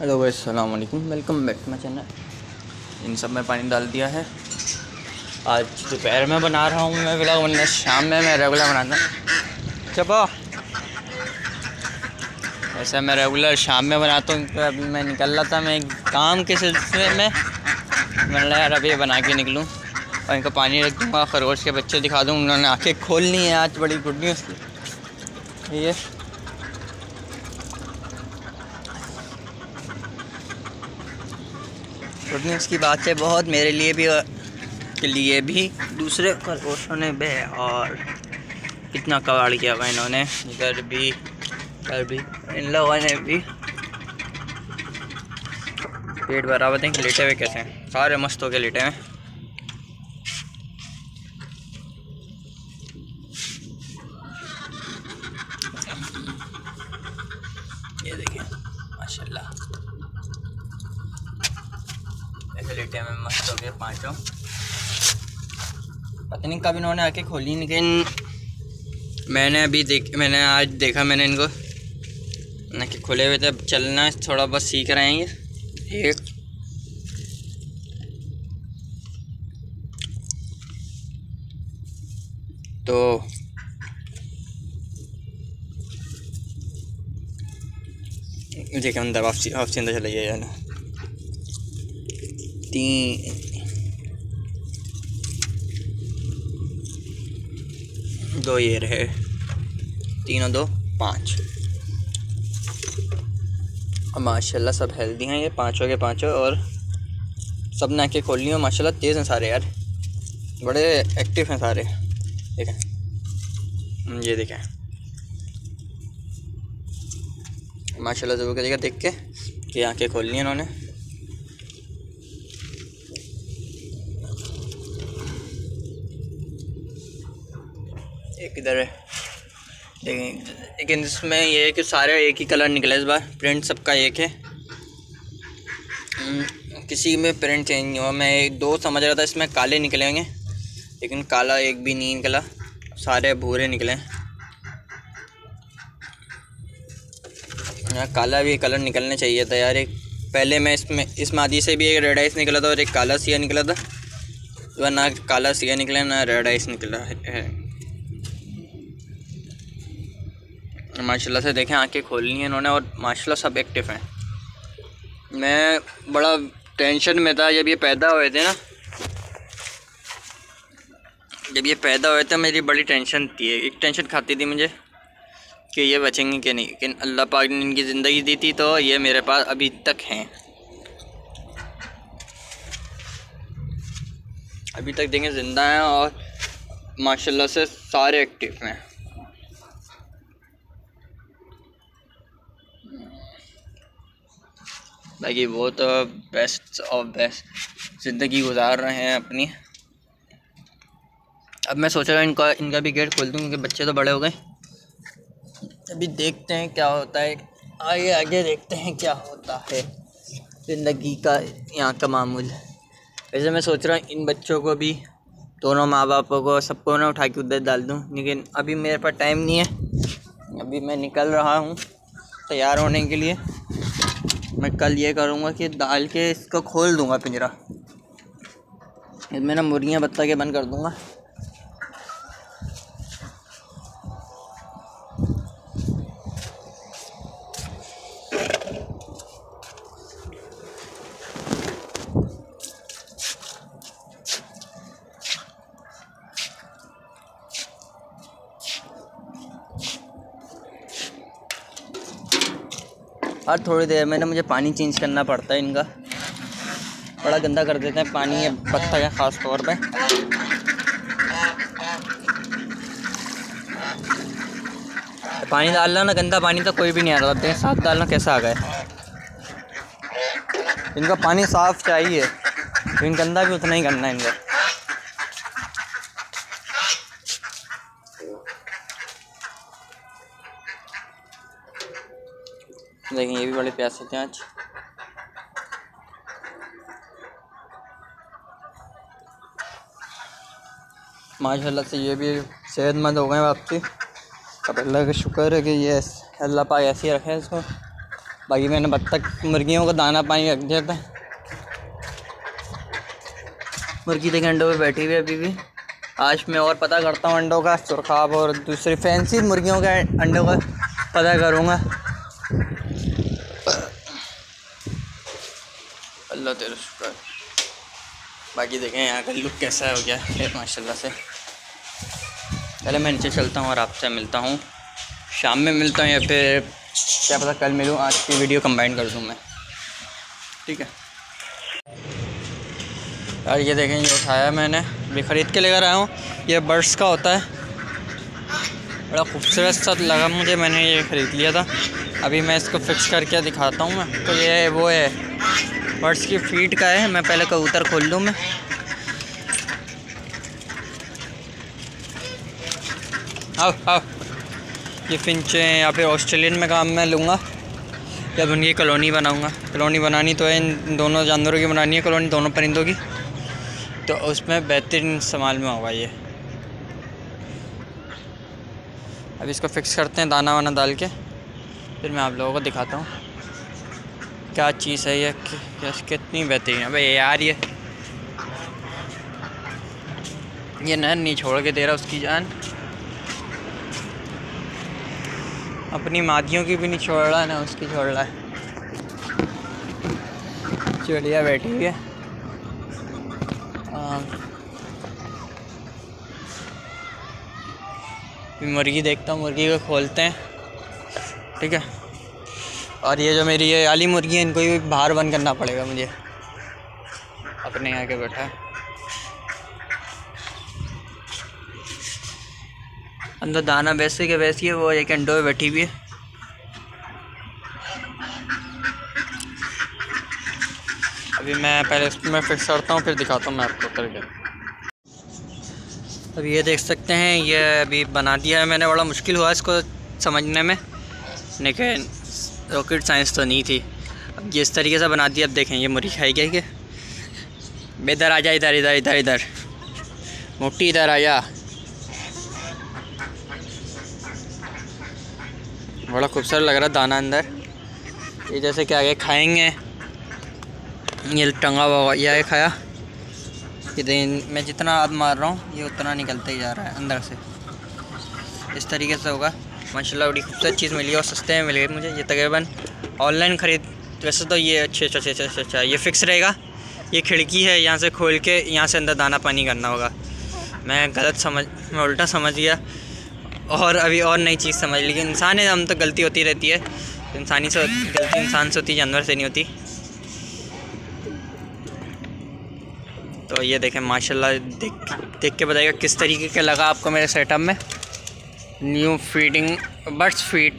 Hello guys, अस्सलाम वालेकुम, welcome back to my channel. इन सब में पानी डाल दिया है। आज दोपहर में बना रहा हूँ मैं व्लॉग, वरना शाम में मैं रेगुलर बनाता हूँ। चपो ऐसा मैं रेगुलर शाम में बनाता हूँ। अभी मैं निकल रहा था, मैं एक काम के सिलसिले में। मैंने यार अभी बना के निकलूँ और इनको पानी रख दूँगा। खरगोश के बच्चे दिखा दूँ, उन्होंने आँखें खोल ली हैं आज। बड़ी गुड न्यूज़ ये गुड न्यूज़ की बात है बहुत, मेरे लिए भी और के लिए भी, दूसरे खरगोशों ने भी। और कितना कबाड़ किया हुआ इन्होंने, इधर भी इन लोगों ने भी। पेट भरा हुआ, देख लेटे हुए कैसे हैं, सारे मस्त हो के लेटे हैं। ये देखिए माशाल्लाह, ऐसे लेटे में मस्त हो गए पाँचों। पता नहीं कब इन्होंने आके खोली, लेकिन मैंने आज देखा, मैंने इनको ना कि खुले हुए थे। अब चलना थोड़ा बहुत सीख रहे हैं ये। एक तो देखिए अंदर वापसी अंदर चला गया ना। दो ये रहे, 3 और 2 5। और माशाल्लाह सब हेल्दी हैं ये पाँचों के पाँचों। और सब ने आँखें खोल ली हैं माशाल्लाह। तेज़ हैं सारे यार, बड़े एक्टिव हैं सारे। देखें, ये देखें माशाल्लाह। ज़रूर करिएगा देख के कि आँखें खोल ली हैं इन्होंने। एक इधर है देखें, लेकिन इसमें ये है कि सारे एक ही कलर निकले इस बार। प्रिंट सबका एक है, किसी में प्रिंट चेंज नहीं हुआ। मैं एक दो समझ रहा था इसमें काले निकलेंगे, लेकिन काला एक भी नहीं निकला, सारे भूरे निकले। यार काला भी कलर निकलने चाहिए था यार। एक पहले मैं इस मादी से भी एक रेड आइस निकला था और एक काला सिया निकला था। तो ना काला सिया निकला ना रेड आइस निकला है। माशाल्लाह से देखें आंखें खोल ली हैं इन्होंने और माशाल्लाह सब एक्टिव हैं। मैं बड़ा टेंशन में था जब ये पैदा हुए थे ना। जब ये पैदा हुए थे मेरी बड़ी टेंशन थी, एक टेंशन खाती थी मुझे कि ये बचेंगे कि नहीं। लेकिन अल्लाह पाक ने इनकी ज़िंदगी दी थी तो ये मेरे पास अभी तक हैं। अभी तक देखें ज़िंदा हैं और माशाल्लाह से सारे एक्टिव हैं। बाकी वो तो बेस्ट और बेस्ट ज़िंदगी गुजार रहे हैं अपनी। अब मैं सोच रहा हूँ इनका भी गेट खोल दूँ, क्योंकि बच्चे तो बड़े हो गए। अभी देखते हैं क्या होता है, आगे देखते हैं क्या होता है ज़िंदगी का यहाँ का मामूल। वैसे मैं सोच रहा हूँ इन बच्चों को भी, दोनों माँ बापों को, सबको ना उठा के उधर डाल दूँ, लेकिन अभी मेरे पास टाइम नहीं है। अभी मैं निकल रहा हूँ तैयार होने के लिए। मैं कल ये करूँगा कि डाल के इसको खोल दूँगा पिंजरा, इसमें ना मुर्गियाँ बत्ता के बंद कर दूँगा। हर थोड़ी देर में ना मुझे पानी चेंज करना पड़ता है इनका, बड़ा गंदा कर देते हैं पानी ये बत्तख है ख़ास तौर पे। पानी डालना ना, गंदा पानी तो कोई भी नहीं आ रहा। देखते साफ डालना कैसा आ गया। इनका पानी साफ़ चाहिए, लेकिन गंदा भी उतना ही करना है इनका। देखें ये भी बड़े प्यासे थे आज। माशाल्लाह से ये भी सेहतमंद हो गए वापसी। अब अल्लाह का शुक्र है कि ये अल्लाह पाक ऐसे ही रखे इसको। बाकी मैंने बत्तख मुर्गियों को दाना पानी रख दिया था। मुर्गी देखें अंडों पे बैठी हुई है अभी भी। आज मैं और पता करता हूँ अंडों का, सुरखाब और दूसरी फैंसी मुर्गियों के अंडों का पता करूँगा। अल्लाह तेरा शुक्र। बाकी देखें यहाँ का लुक कैसा हो गया है माशाल्लाह से। पहले मैं नीचे चलता हूँ और आपसे मिलता हूँ, शाम में मिलता हूँ या फिर क्या पता कल मिलूँ। आज की वीडियो कंबाइन कर दूँ मैं, ठीक है यार। ये देखें, ये उठाया मैंने, अभी ख़रीद के लेकर आया हूँ। ये बर्ड्स का होता है, बड़ा खूबसूरत सा लगा मुझे, मैंने ये ख़रीद लिया था। अभी मैं इसको फ़िक्स करके दिखाता हूँ मैं। तो ये वो है बर्ड्स की फीड का है। मैं पहले कबूतर खोल लूँ मैं। आओ ये फिंच हैं, या फिर ऑस्ट्रेलियन में काम मैं लूँगा जब उनकी कॉलोनी बनाऊँगा। कॉलोनी बनानी तो है, इन दोनों जानवरों की बनानी है कॉलोनी, दोनों परिंदों की। तो उसमें बेहतरीन इस्तेमाल में होगा ये। अब इसको फिक्स करते हैं दाना वाना डाल के, फिर मैं आप लोगों को दिखाता हूँ क्या चीज़ है ये, कितनी बेहतरीन है भाई यार। ये नहर नहीं छोड़ के दे रहा उसकी जान, अपनी मादियों की भी नहीं छोड़ रहा है ना उसकी छोड़ रहा है। चिड़िया बैठी हुई है। मुर्गी देखता हूँ, मुर्गी को खोलते हैं, ठीक है। और ये जो मेरी ये आली मुर्गी है, इनको भी बाहर बंद करना पड़ेगा मुझे, अपने यहाँ के बैठा है। अंदर दाना वैसे के वैसी है, वो एक अंडों में बैठी हुई है। अभी मैं पहले इसमें फिक्स करता हूँ, फिर दिखाता हूँ मैं आपको करके। अभी ये देख सकते हैं, ये अभी बना दिया है मैंने। बड़ा मुश्किल हुआ इसको समझने में, लेकिन रॉकेट साइंस तो नहीं थी। अब ये इस तरीके से बना दिया। अब देखें ये मुर्गी खाएगी क्या? बेदर आ जा, इधर इधर इधर इधर, मोटी इधर आ जा। बड़ा खूबसूरत लग रहा है दाना अंदर। ये जैसे कि आगे खाएंगे, ये टंगा हुआ ये आगे खाया। ये मैं जितना हाथ मार रहा हूँ ये उतना निकलता ही जा रहा है अंदर से। इस तरीके से होगा माशाल्लाह। बड़ी खूबसूरत चीज़ मिली और सस्ते में मिल गई मुझे। ये तकरीबन ऑनलाइन ख़रीद, वैसे तो ये अच्छा ये फ़िक्स रहेगा। ये खिड़की है, यहाँ से खोल के यहाँ से अंदर दाना पानी करना होगा। मैं उल्टा समझ गया और अभी और नई चीज़ समझ ली। इंसान है, हम तो गलती होती रहती है। गलती इंसान से होती, जानवर से नहीं होती। तो ये देखें माशाल्लाह, देख के बताइएगा किस तरीके का लगा आपको मेरे सेटअप में। न्यू फीडिंग बर्ड्स फीड,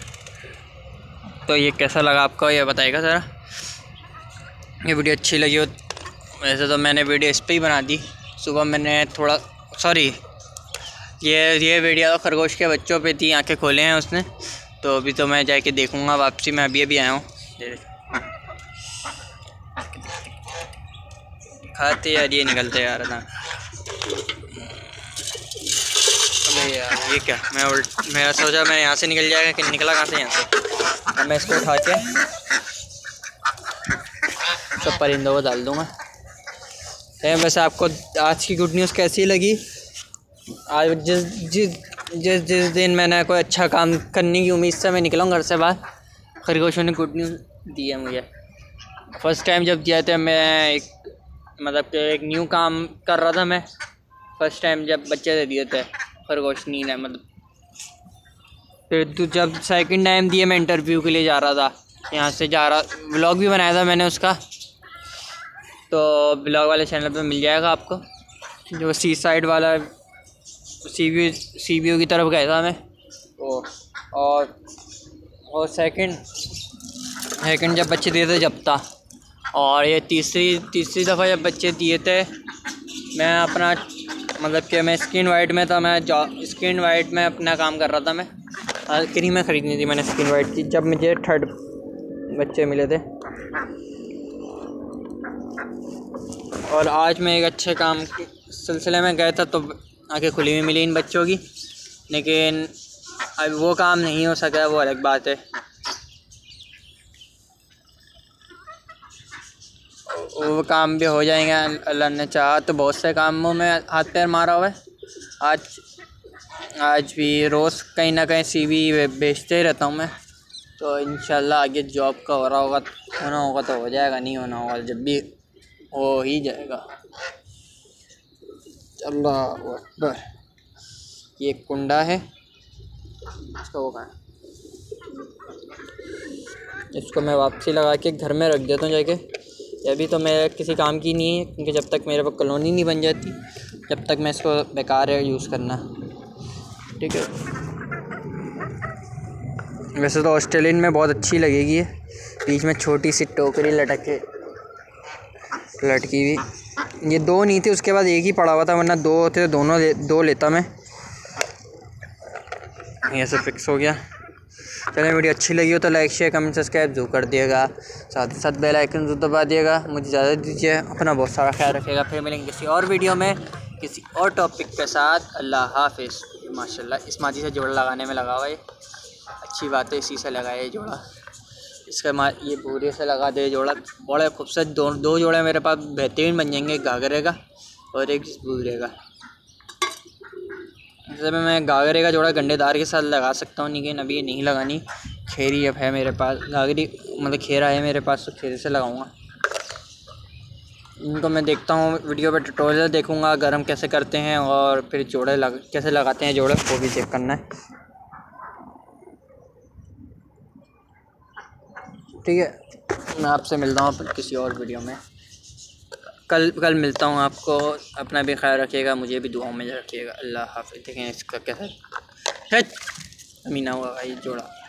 तो ये कैसा लगा आपको ये बताइएगा ज़रा। ये वीडियो अच्छी लगी हो, वैसे तो मैंने वीडियो इस पर ही बना दी। सुबह मैंने थोड़ा ये वीडियो तो खरगोश के बच्चों पे थी, आंखें खोले हैं उसने। तो अभी तो मैं जाके देखूँगा वापसी में। अभी आया हूँ, खाते यार ये निकलते यार ना। अबे यार ये क्या, मैं सोचा मैं यहाँ से निकल जाएगा, कि निकला कहाँ से यहाँ से। अब मैं इसको उठा के सब परिंदों को डाल दूँगा। वैसे आपको आज की गुड न्यूज़ कैसी लगी? आज जिस दिन मैंने कोई अच्छा काम करने की उम्मीद से मैं निकला हूँ घर से बाहर, खरगोशों ने गुड न्यूज़ दी है मुझे। फर्स्ट टाइम जब दिया था, मैं एक न्यू काम कर रहा था। मैं फर्स्ट टाइम जब बच्चे दे दिए थे खरगोश, नींद है फिर जब सेकंड टाइम दिए, मैं इंटरव्यू के लिए जा रहा था, यहाँ से जा रहा, व्लॉग भी बनाया था मैंने उसका। तो ब्लॉग वाले चैनल पे मिल जाएगा आपको। जो सी साइड वाला सी बी यू की तरफ गया था मैं। और सेकंड जब बच्चे दिए थे जब था। और ये तीसरी दफ़ा जब बच्चे दिए थे, मैं अपना कि मैं स्किन वाइट में था। स्किन वाइट में अपना काम कर रहा था। मैं क्रीमें ख़रीदनी थी मैंने स्किन वाइट की, जब मुझे 3rd बच्चे मिले थे। और आज मैं एक अच्छे काम के सिलसिले में गया था, तो आंखें खुली हुई मिली इन बच्चों की, लेकिन अब वो काम नहीं हो सका, वो अलग बात है। वो काम भी हो जाएंगे अल्लाह ने चाहा तो। बहुत से कामों में हाथ पैर मारा हुआ है। आज भी रोज़ कहीं ना कहीं CV बेचते ही रहता हूँ मैं। तो इंशाल्लाह आगे जॉब का होना होगा तो हो जाएगा, नहीं होना होगा जब भी हो ही जाएगा। अल्लाह अकबर। ये कुंडा है, इसका वो कहाँ है? इसको मैं वापसी लगा के घर में रख देता हूँ जाके। अभी तो मेरे किसी काम की नहीं है, क्योंकि जब तक मेरे पास कॉलोनी नहीं बन जाती जब तक मैं इसको बेकार है यूज़ करना। ठीक है, वैसे तो ऑस्ट्रेलियन में बहुत अच्छी लगेगी है। बीच में छोटी सी टोकरी लटकी हुई। ये 2 नहीं थे, उसके बाद एक ही पड़ा हुआ था, वरना 2 होते तो दो लेता मैं। ये सब फिक्स हो गया। चलिए, वीडियो अच्छी लगी हो तो लाइक शेयर कमेंट सब्सक्राइब जरूर कर दिएगा। साथ ही साथ बेल आइकन जरूर दबा दिएगा। मुझे इजाज़त दीजिए, अपना बहुत सारा ख्याल रखिएगा। फिर मिलेंगे किसी और वीडियो में किसी और टॉपिक के साथ। अल्लाह हाफिज़। माशाल्लाह इस माजी से जोड़ा लगाने में लगा हुआ है, अच्छी बात है, इसी से लगाया ये जोड़ा। इसका ये पूरे से लगा दे जोड़ा, बड़े खूबसूरत 2 जोड़े मेरे पास बेहतरीन बन जाएंगे, एक घाघरे का और एक बूरे का। जैसे मैं घाघरे का जोड़ा गंडेदार के साथ लगा सकता हूँ, लेकिन अभी नहीं लगानी। खेरी अब है मेरे पास, घाघरी मतलब खेरा है मेरे पास, तो खेरे से लगाऊंगा। इनको मैं देखता हूँ वीडियो पे, ट्यूटोरियल देखूँगा गरम कैसे करते हैं, और फिर जोड़े कैसे लगाते हैं जोड़े, वो भी चेक करना है। ठीक है, मैं आपसे मिलता हूँ किसी और वीडियो में। कल मिलता हूँ आपको। अपना भी ख्याल रखिएगा, मुझे भी दुआओं में रखिएगा। अल्लाह हाफ़िज़। देखें इसका कैसा अमीना हुआ भाई जोड़ा।